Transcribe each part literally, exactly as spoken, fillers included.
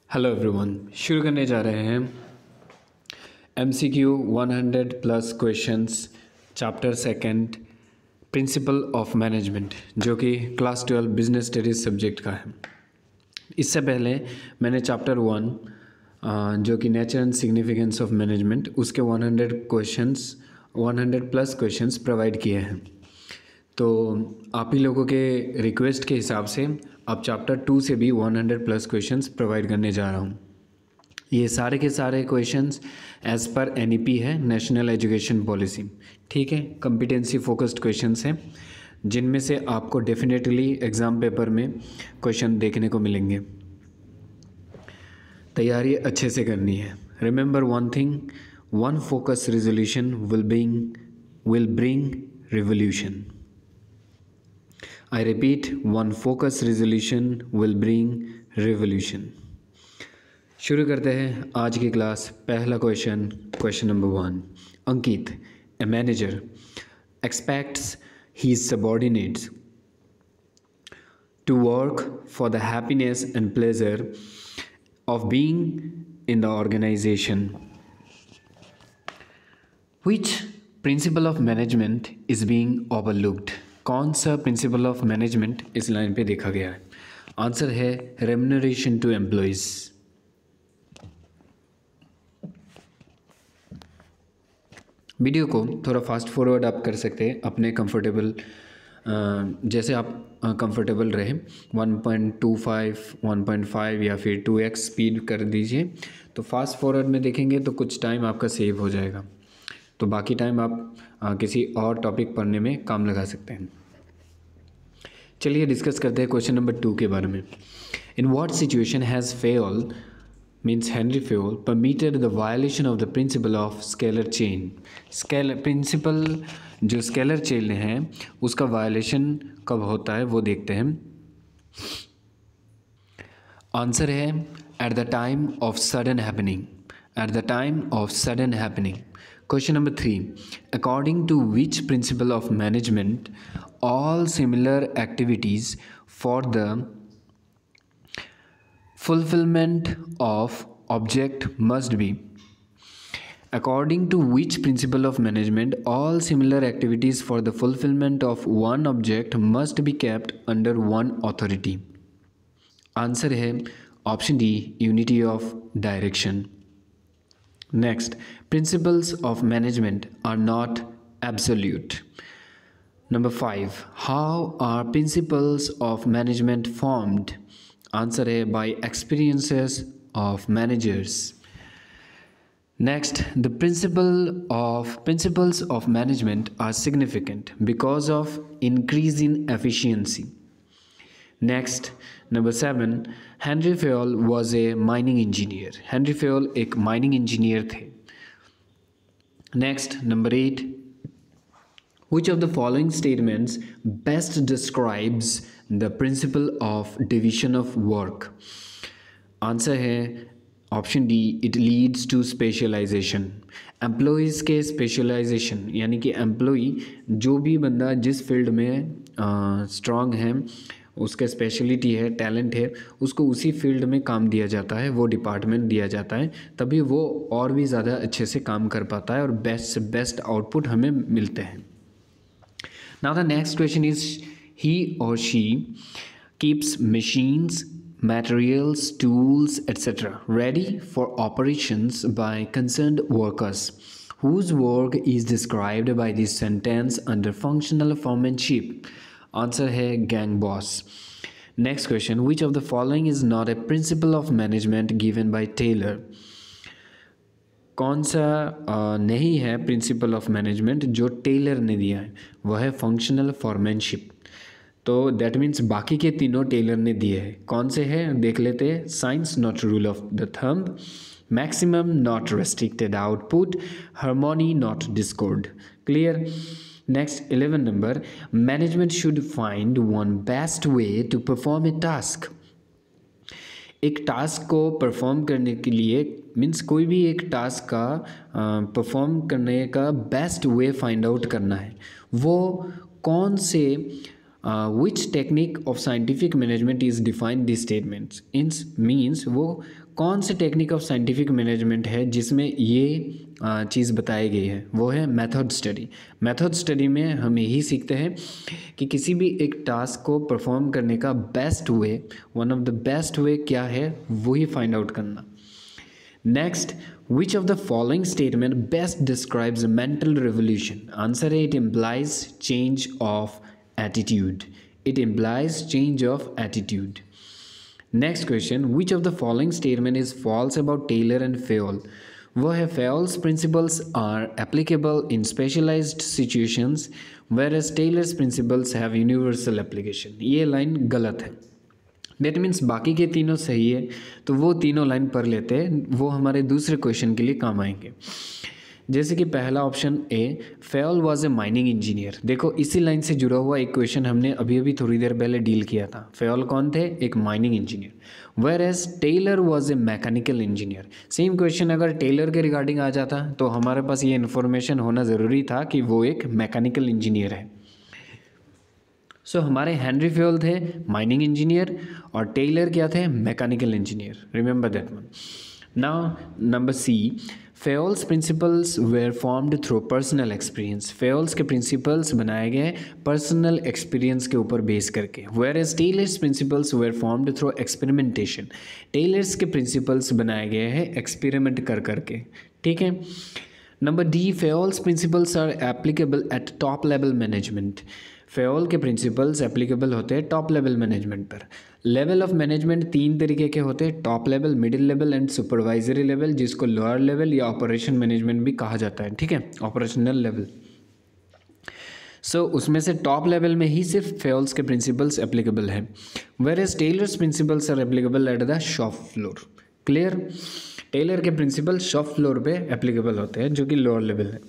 Hello everyone, शुरू करने जा रहे हैं MCQ hundred plus questions chapter second principle of management, जो कि class twelve business studies subject का है। इससे पहले मैंने चैप्टर वन जो कि nature and significance of management, उसके hundred questions hundred plus questions provide किए हैं। तो आप ही लोगों के रिक्वेस्ट के हिसाब से अब चैप्टर टू से भी हंड्रेड प्लस क्वेश्चंस प्रोवाइड करने जा रहा हूँ। ये सारे के सारे क्वेश्चंस एज़ पर एनईपी है, नेशनल एजुकेशन पॉलिसी। ठीक है, कॉम्पिटेंसी फोकस्ड क्वेश्चंस हैं जिनमें से आपको डेफिनेटली एग्ज़ाम पेपर में क्वेश्चन देखने को मिलेंगे। तैयारी अच्छे से करनी है। Remember one thing, one focus resolution will bring will bring revolution. I repeat, one focus resolution will bring revolution. शुरू करते हैं आज की क्लास। पहला question, question number one. Ankit, a manager expects his subordinates to work for the happiness and pleasure of being in the organization. Which principle of management is being overlooked? कौन सा principle of management इस line पे देखा गया है? Answer है remuneration to employees. Video को थोड़ा फास्ट फॉरवर्ड आप कर सकते हैं अपने कंफर्टेबल, जैसे आप कंफर्टेबल रहे। One point two five, one point five या फिर टू एक्स स्पीड कर दीजिए। तो फास्ट फॉरवर्ड में देखेंगे तो कुछ टाइम आपका सेव हो जाएगा, तो बाकी टाइम आप आ, किसी और टॉपिक पढ़ने में काम लगा सकते हैं। चलिए डिस्कस करते हैं क्वेश्चन नंबर टू के बारे में। In what situation has Fayol means Henri Fayol permitted the violation of the principle of scalar chain. Scalar principle जो स्केलर चेन है उसका वायलेशन कब होता है वो देखते हैं। आंसर है at the time of sudden happening. At the time of sudden happening. Question number three. According to which principle of management all similar activities for the fulfillment of object must be? According to which principle of management all similar activities for the fulfillment of one object must be kept under one authority? Answer है option D, unity of direction. Next, principles of management are not absolute. Number five, how are principles of management formed? Answer है by experiences of managers. Next, the principle of principles of management are significant because of increase in efficiency. Next number seven, Henri Fayol was a mining engineer. Henri Fayol एक mining engineer थे। Next number eight, which of the following statements best describes the principle of division of work? Answer है option D, it leads to specialisation. Employees के specialisation यानी कि employee जो भी बंदा जिस फील्ड में स्ट्रॉन्ग है, उसका स्पेशलिटी है, टैलेंट है, उसको उसी फील्ड में काम दिया जाता है, वो डिपार्टमेंट दिया जाता है, तभी वो और भी ज़्यादा अच्छे से काम कर पाता है और बेस्ट से बेस्ट आउटपुट हमें मिलते हैं। Now the next question is, he और she keeps machines, materials, tools, et cetera ready for operations by concerned workers, whose work is described by this sentence under functional foremanship? Answer है gang boss. Next question, which of the following is not a principle of management given by Taylor? कौन सा आ, नहीं है principle of management जो Taylor ने दिया है? वह है फंक्शनल फॉरमैनशिप। तो दैट मीन्स बाकी के तीनों टेलर ने दिए हैं। कौन से हैं देख लेते हैं। Science not rule of the thumb, maximum not restricted output, harmony not discord. Clear. Next eleven number, management should find one best way to perform a task. एक टास्क को परफॉर्म करने के लिए मीन्स कोई भी एक टास्क का perform करने का बेस्ट वे फाइंड आउट करना है। वो कौन से which technique of scientific management is defined this statements इंस मीन्स वो कौन से टेक्निक ऑफ साइंटिफिक मैनेजमेंट है जिसमें ये चीज़ बताई गई है, वो है मेथड स्टडी। मेथड स्टडी में हम यही सीखते हैं कि किसी भी एक टास्क को परफॉर्म करने का best way, one of the best way क्या है वही फाइंड आउट करना। Next, which of the following statement best describes a mental revolution? Answer है, it implies change of attitude. It implies change of attitude. Next question, which of the following statement is false about Taylor and Fayol? वो है Fayol's principles are applicable in specialized situations whereas Taylor's principles have universal application. ये line गलत है। That means बाकी के तीनों सही है, तो वो तीनों लाइन पढ़ लेते हैं, वो हमारे दूसरे क्वेश्चन के लिए काम आएंगे। जैसे कि पहला option A, Fayol was a mining engineer. देखो इसी लाइन से जुड़ा हुआ एक क्वेश्चन हमने अभी अभी थोड़ी देर पहले डील किया था। फेयोल कौन थे? एक mining engineer. Whereas Taylor was a mechanical engineer. Same question अगर टेलर के रिगार्डिंग आ जाता तो हमारे पास ये इन्फॉर्मेशन होना ज़रूरी था कि वो एक मैकेनिकल इंजीनियर है। सो so, हमारे हेनरी फेयोल थे माइनिंग इंजीनियर और टेलर क्या थे? Mechanical engineer. Remember that one. Now number C, Fayol's principles were formed through personal experience. Fayol's के प्रिंसिपल्स बनाए गए पर्सनल एक्सपीरियंस के ऊपर बेस करके। Whereas Taylor's principles were formed through experimentation. Taylor's के प्रिंसिपल्स बनाए गए हैं एक्सपेरिमेंट कर करके। ठीक है। Number D, Fayol's principles are applicable at top level management. Fayol के प्रिंसिपल्स एप्लीकेबल होते हैं टॉप लेवल मैनेजमेंट पर। लेवल ऑफ मैनेजमेंट तीन तरीके के होते हैं, top level, middle level and supervisory level, जिसको लोअर लेवल या ऑपरेशन मैनेजमेंट भी कहा जाता है। ठीक है, ऑपरेशनल लेवल। सो उसमें से टॉप लेवल में ही सिर्फ फेयोल्स के प्रिंसिपल्स एप्लीकेबल है, whereas Taylor's principles are applicable at the shop floor. Clear? Taylor के प्रिंसिपल शॉप फ्लोर पे एप्लीकेबल होते हैं, जो कि लोअर लेवल है।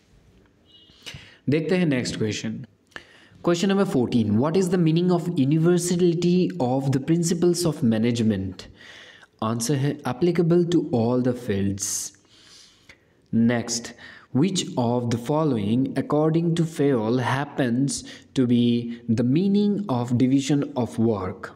देखते हैं next question. Question number fourteen. What is the meaning of universality of the principles of management? Answer है applicable to all the fields. Next, which of the following according to Fayol happens to be the meaning of division of work?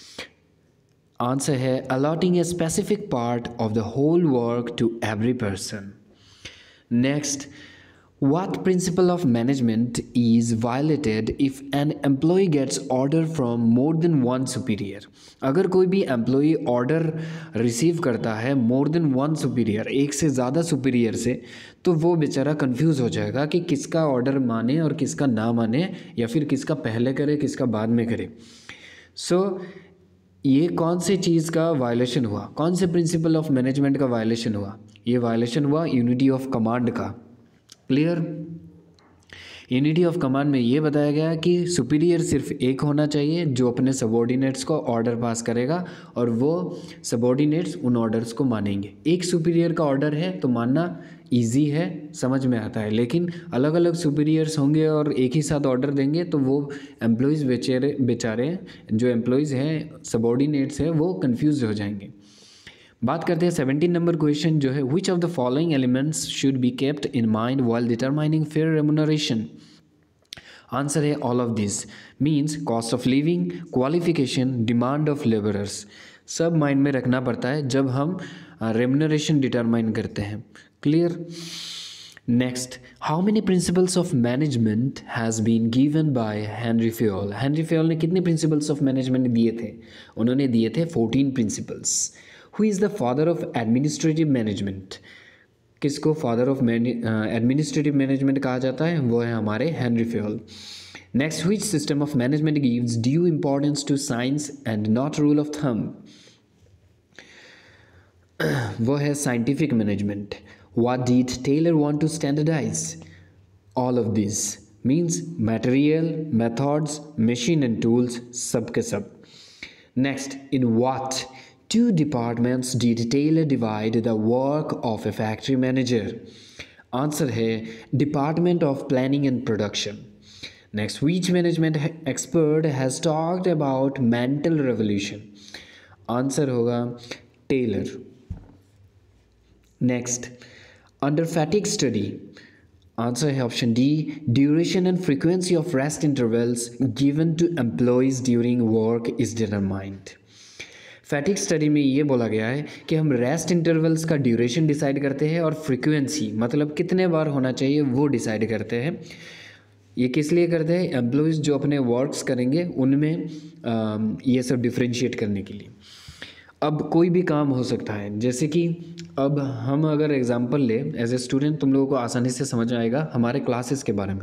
Answer है allotting a specific part of the whole work to every person. Next, what principle of management is violated if an employee gets order from more than one superior? अगर कोई भी employee order receive करता है more than one superior, एक से ज़्यादा superior से, तो वो बेचारा कंफ्यूज हो जाएगा कि किसका ऑर्डर माने और किसका ना माने, या फिर किसका पहले करे किसका बाद में करे। सो so, ये कौन से चीज़ का वायलेशन हुआ? कौन से प्रिंसिपल ऑफ मैनेजमेंट का वायलेशन हुआ? ये वायलेशन हुआ यूनिटी ऑफ कमांड का। क्लियर? यूनिटी ऑफ कमांड में ये बताया गया कि सुपीरियर सिर्फ एक होना चाहिए जो अपने सबॉर्डिनेट्स को ऑर्डर पास करेगा और वो सबॉर्डिनेट्स उन ऑर्डर्स को मानेंगे। एक सुपीरियर का ऑर्डर है तो मानना इजी है, समझ में आता है, लेकिन अलग अलग सुपीरियर्स होंगे और एक ही साथ ऑर्डर देंगे तो वो एम्प्लॉयज़ बेचारे बेचारे जो एम्प्लॉयज़ हैं, सबॉर्डिनेट्स हैं, वो कन्फ्यूज हो जाएंगे। बात करते हैं सेवनटीन नंबर क्वेश्चन जो है, which of the following elements should be kept in mind while determining fair remuneration? Answer है all of this. Means cost of living, qualification, demand of labourers, सब माइंड में रखना पड़ता है जब हम रेम्यूनरेशन डिटरमाइन करते हैं। Clear? Next, how many principles of management has been given by Henri Fayol? Henri Fayol ने कितने प्रिंसिपल्स ऑफ मैनेजमेंट दिए थे? उन्होंने दिए थे fourteen principles. Who is the father of administrative management? किसको फादर ऑफ एडमिनिस्ट्रेटिव मैनेजमेंट कहा जाता है? वो है हमारे Henri Fayol. Next, which system of management gives due importance to science and not rule of thumb? वो है scientific management. What did Taylor want to standardize? All of these means material, methods, machine and tools, सब के सब। Next, in what two departments did Taylor divide the work of a factory manager? Answer है Department of Planning and Production. Next, which management expert has talked about mental revolution? Answer होगा Taylor. Next, under fatigue study, answer है option D, duration and frequency of rest intervals given to employees during work is determined. Fatigue study में ये बोला गया है कि हम rest intervals का ड्यूरेशन डिसाइड करते हैं और फ्रीक्वेंसी मतलब कितने बार होना चाहिए वो डिसाइड करते हैं। ये किस लिए करते हैं? एम्प्लॉयज़ जो अपने वर्क्स करेंगे उनमें ये सब डिफ्रेंशिएट करने के लिए। अब कोई भी काम हो सकता है, जैसे कि अब हम अगर एग्जांपल ले एज ए स्टूडेंट, तुम लोगों को आसानी से समझ आएगा हमारे क्लासेस के बारे में।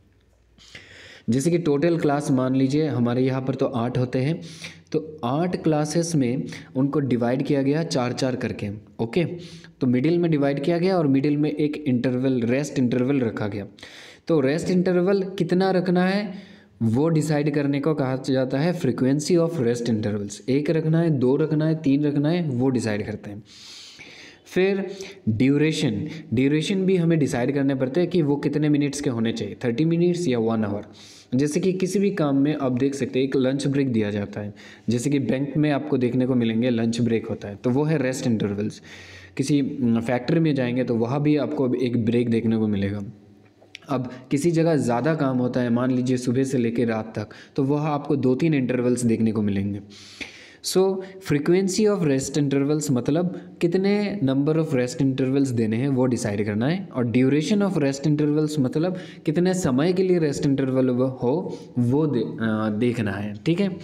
जैसे कि टोटल क्लास मान लीजिए हमारे यहाँ पर तो आठ होते हैं, तो आठ क्लासेस में उनको डिवाइड किया गया चार चार करके। ओके, तो मिडिल में डिवाइड किया गया और मिडिल में एक इंटरवल रेस्ट इंटरवल रखा गया। तो रेस्ट इंटरवल कितना रखना है वो डिसाइड करने को कहा जाता है फ्रीक्वेंसी ऑफ रेस्ट इंटरवल्स। एक रखना है, दो रखना है, तीन रखना है, वो डिसाइड करते हैं। फिर ड्यूरेशन, ड्यूरेशन भी हमें डिसाइड करने पड़ते हैं कि वो कितने मिनट्स के होने चाहिए, थर्टी मिनट्स या वन आवर। जैसे कि किसी भी काम में आप देख सकते हैं एक लंच ब्रेक दिया जाता है, जैसे कि बैंक में आपको देखने को मिलेंगे लंच ब्रेक होता है, तो वो है रेस्ट इंटरवल्स। किसी फैक्ट्री में जाएंगे तो वहाँ भी आपको एक ब्रेक देखने को मिलेगा। अब किसी जगह ज़्यादा काम होता है, मान लीजिए सुबह से लेकर रात तक, तो वह आपको दो तीन इंटरवल्स देखने को मिलेंगे। So frequency of rest intervals मतलब कितने नंबर ऑफ रेस्ट इंटरवल्स देने हैं वो डिसाइड करना है, और ड्यूरेशन ऑफ रेस्ट इंटरवल्स मतलब कितने समय के लिए रेस्ट इंटरवल हो वो दे, आ, देखना है। ठीक है,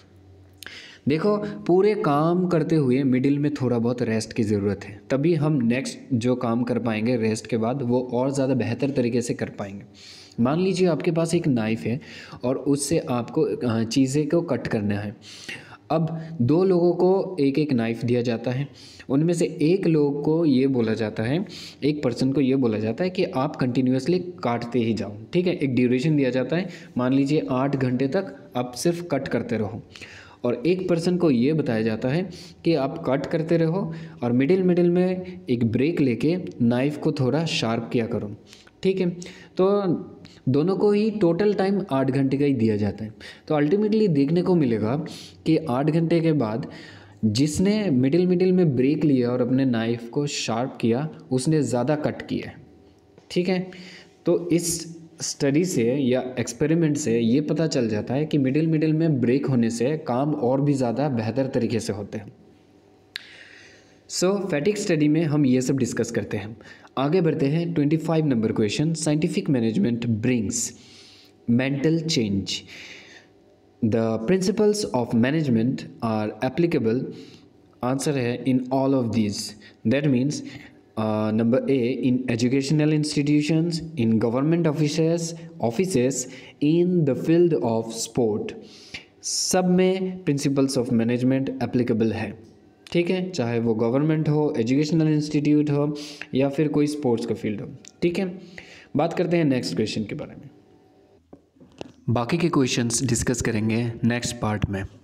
देखो पूरे काम करते हुए मिडिल में थोड़ा बहुत रेस्ट की ज़रूरत है, तभी हम नेक्स्ट जो काम कर पाएंगे रेस्ट के बाद वो और ज़्यादा बेहतर तरीके से कर पाएंगे। मान लीजिए आपके पास एक नाइफ़ है और उससे आपको चीज़ें को कट करना है। अब दो लोगों को एक एक नाइफ़ दिया जाता है, उनमें से एक लोग को ये बोला जाता है, एक पर्सन को ये बोला जाता है कि आप कंटिन्यूसली काटते ही जाओ। ठीक है, एक ड्यूरेशन दिया जाता है, मान लीजिए आठ घंटे तक आप सिर्फ कट करते रहो, और एक पर्सन को ये बताया जाता है कि आप कट करते रहो और मिडिल मिडिल में एक ब्रेक लेके नाइफ़ को थोड़ा शार्प किया करो। ठीक है, तो दोनों को ही टोटल टाइम आठ घंटे का ही दिया जाता है। तो अल्टीमेटली देखने को मिलेगा कि आठ घंटे के बाद जिसने मिडिल मिडिल में ब्रेक लिया और अपने नाइफ़ को शार्प किया उसने ज़्यादा कट किया। ठीक है, तो इस स्टडी से या एक्सपेरिमेंट से ये पता चल जाता है कि मिडिल मिडिल में ब्रेक होने से काम और भी ज़्यादा बेहतर तरीके से होते हैं। सो फैटिग स्टडी में हम ये सब डिस्कस करते हैं। आगे बढ़ते हैं twenty five number question, scientific management brings mental change, the principles of management are applicable. Answer है in all of these, that means Uh, number A, in educational institutions, in government offices, offices, in the field of sport, सब में principles of management applicable है। ठीक है, चाहे वो government हो, educational institute हो या फिर कोई स्पोर्ट्स का फील्ड हो। ठीक है, बात करते हैं नेक्स्ट क्वेश्चन के बारे में। बाकी के क्वेश्चंस डिस्कस करेंगे नेक्स्ट पार्ट में।